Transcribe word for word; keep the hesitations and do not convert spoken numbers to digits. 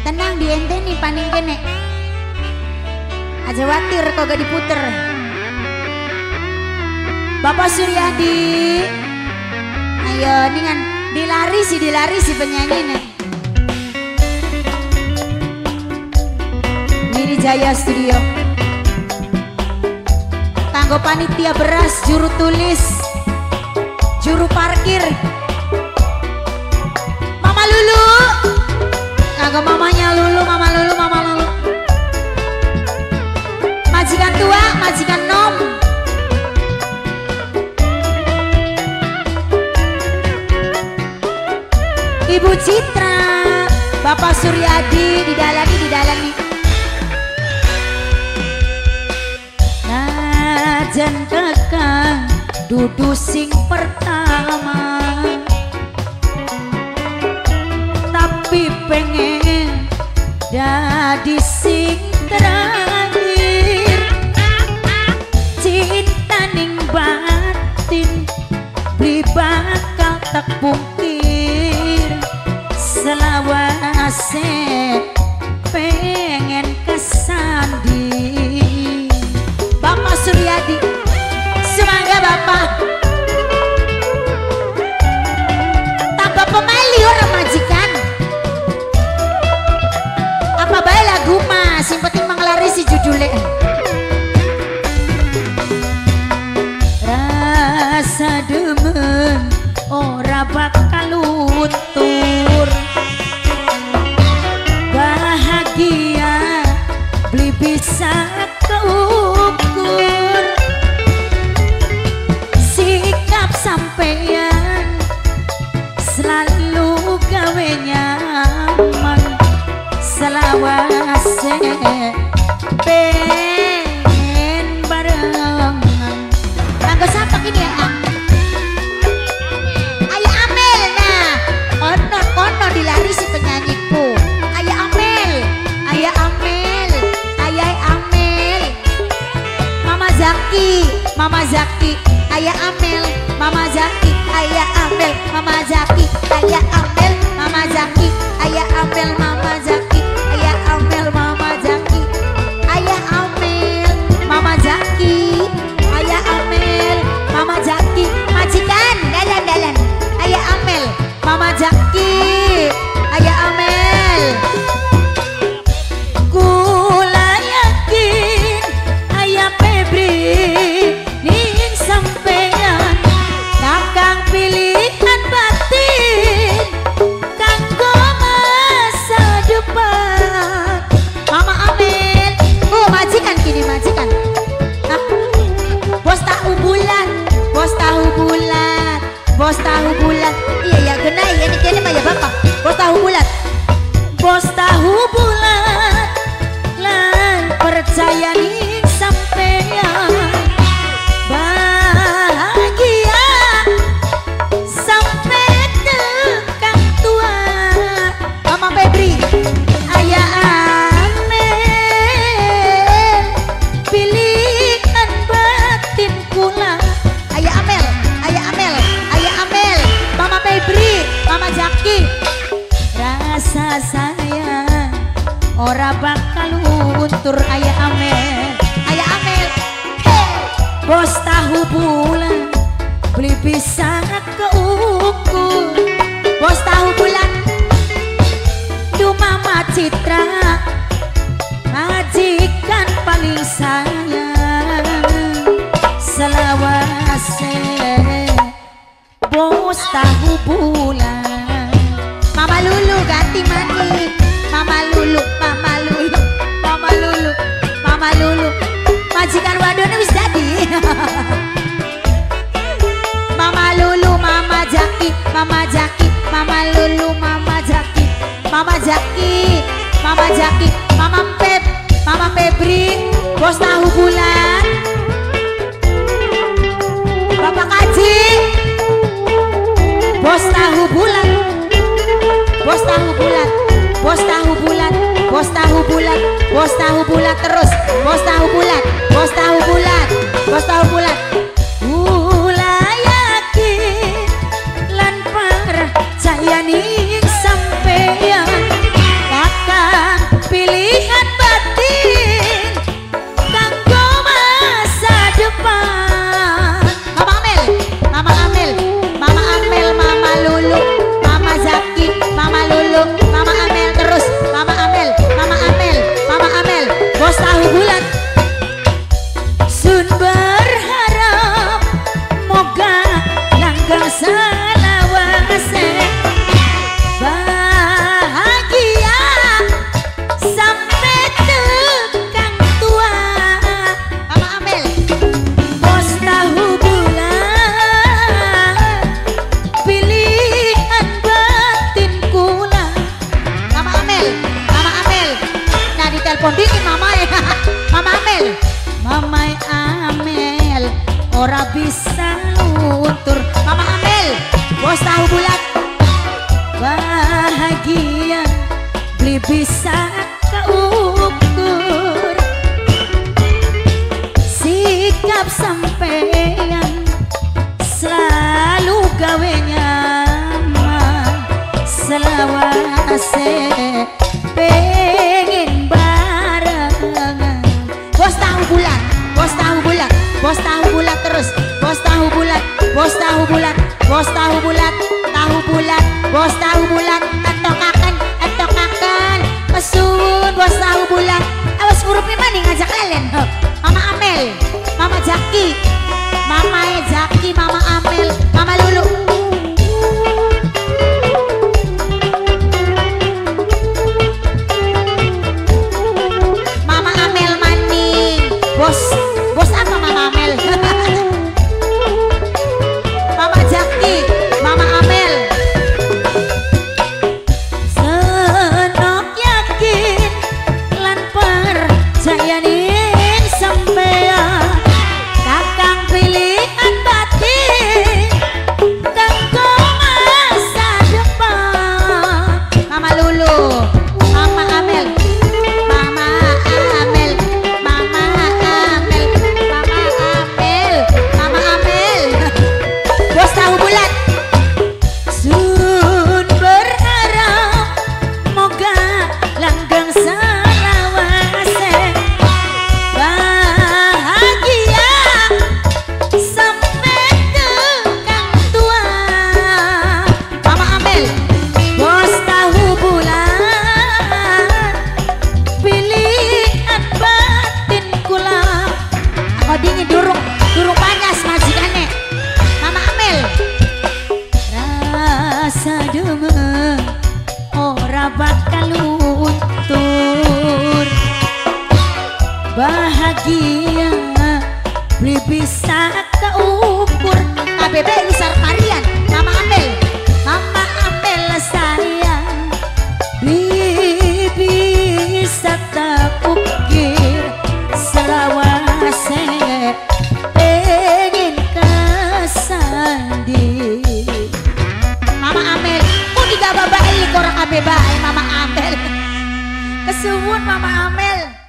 Tenang di ente nih paning kene. Aja watir kok gak diputer. Bapak Suryadi. Ayo ningan dilari sih dilari si penyanyi nih. Wiri Jaya Studio. Kanggo panitia beras, juru tulis, juru parkir. Mama Lulu. Kanggo mamanya Lulu, Mama Lulu, Mama Lulu. Majikan tua, majikan nom. Ibu Citra, Bapak Suryadi, didalani, didalani. Najan kakak dudu sing pertama, tapi pengen jadi sing terakhir. Cinta ning batin beli bakal tak pungkir. Selawase pengen kesandi. Bapak Suryadi, semoga Bapak tambah pemali orang majikan. Apa baik lagu mas, yang penting mengelarisi judulnya. Rasa demen ora bakal luntur. Bahagia beli bisa keukur. Sikap sampeyan selalu gawe nyaman. Selawase pengen barengan. Kanggo siapa gini ya? Ayah Amel, nah ono ono dilari si penyanyiku. Ayah Amel, Ayah Amel, Ayah Amel. Mama Zaki, Mama Zaki, Ayah Amel, Mama Zaki, Ayah Amel, Mama Zaki, Ayah Amel, Mama Zaki, Ayah Amel, Mama Zaki, Ayah Amel, Mama Zaki, Ayah Amel, Mama Zaki, Ayah Amel, Mama Zaki, majikan dalan-dalan. Ayah Amel, Mama Zaki, Ayah Amel. Kula yakin Ayah Febri ning sampean kakang pilihan batin kanggo masa depan. Mama Amel, oh majikan kini majikan. Nah, bos tahu bulat, bos tahu bulat, bos tahu bulat. Iya ya genai ini kene mah ya bapak. Bos tahu bulat, bos tahu bulat. Lan percaya nih sampean bahagia sampai dekang tua. Mama Febri, Ayah Amel, pilihan batin kula. Ayah Amel, Ayah Amel, Ayah Amel, Mama Febri, Mama Zaki. Rasa sayang ora bakal luntur. Ayah Amel, Ayah Amel, hey. Bos tahu bulan beli bisa keukur. Bos tahu bulan du Mama Citra, majikan paling sayang. Selawase bos tahu bulan. Mama Lulu ganti mani. Mama Lulu, Mama Lulu, Mama Lulu, Mama Lulu. Majikan wadon wis dadi. Mama Lulu, Mama Zaki, Mama Zaki, Mama Lulu, Mama Zaki, Mama Zaki, Mama Zaki, Mama Pep, Mama Febri, bos tahu bulan. Bapak Kaji, bos tahu bulan. Bos tahu bulat, bos tahu bulat, bos tahu bulat, bos tahu bulat terus, bos tahu bulat, bos tahu bulat, bos tahu bulat. Ulah yakin lan parah cahaya ning sampeyan kakak ora bisa luntur. Mama Amel, bos tahu bulat. Bahagia beli bisa keukur. Sikap sampean selalu gawe nyaman. Selawase pengen barengan. Bos tahu bulat, bos tahu bulat, bos tahu bulat terus. Bos tahu bulat, bos tahu bulat, bos tahu bulat, tahu bulat, bos tahu bulat. Entokakan, entokakan, pesun bos tahu bulat. Awas hurufnya mana ngajak lelen. Mama Amel, Mama Jaki, Mama Jaki, Mama Amel, Mama Lulu. Mama Amel maning. Bos, bos apa Mama Amel? Mama Jaki, Mama Amel. Senok yakin lan percayain sampean kakang pilihan batin tengko masa depan. Mama Lulu, Mama Amel, Mama Amel, Mama Amel, Mama Amel, Mama Amel. Bos tahu bulat. Sun berharap moga langgeng selawase bahagia sampai tekan tua. Mama Amel, bos tahu bulat pilihan batin kula. Aku dingin durung durung panas majikane. Mama Amel, rasa demen ora bakal luntur. Bahagia beli bisa keukur. K B B besar varian. Mama Amel, Mama Amel sayang beli bisa tak ukir. Selawase pengen kesandi. Mama Amel, kok tidak babae korang K B B Mama Amel. Kesuwun Mama Amel.